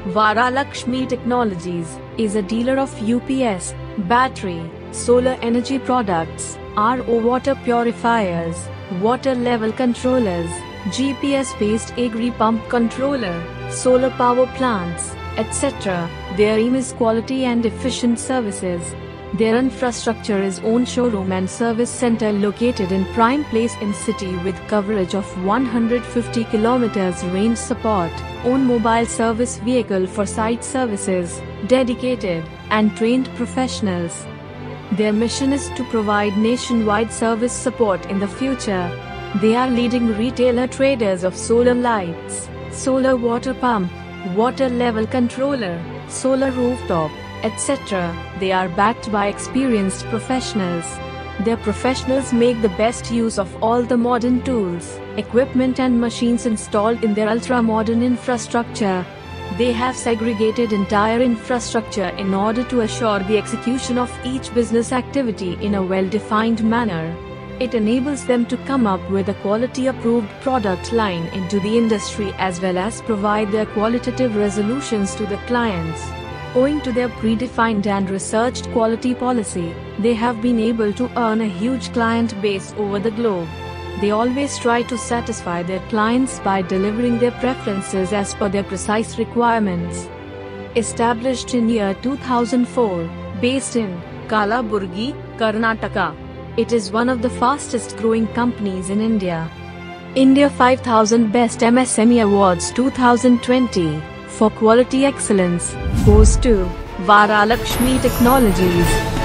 Varalakshmi Technologies is a dealer of UPS, battery, solar energy products, RO water purifiers, water level controllers, GPS-based agri pump controller, solar power plants, etc. Their aim is quality and efficient services. Their infrastructure is own showroom and service center located in prime place in city with coverage of 150 km range support, own mobile service vehicle for site services, dedicated and trained professionals. Their mission is to provide nationwide service support in the future. They are leading retailer traders of solar lights, solar water pump, water level controller, solar rooftop, etc. They are backed by experienced professionals. Their professionals make the best use of all the modern tools, equipment and machines installed in their ultra-modern infrastructure. They have segregated entire infrastructure in order to assure the execution of each business activity in a well-defined manner. It enables them to come up with a quality-approved product line into the industry as well as provide their qualitative resolutions to the clients. Owing to their predefined and researched quality policy, they have been able to earn a huge client base over the globe. They always try to satisfy their clients by delivering their preferences as per their precise requirements. Established in year 2004, based in Kalaburgi, Karnataka. It is one of the fastest growing companies in India. India 5000 Best MSME Awards 2020 for quality excellence goes to Varalakshmi Technologies.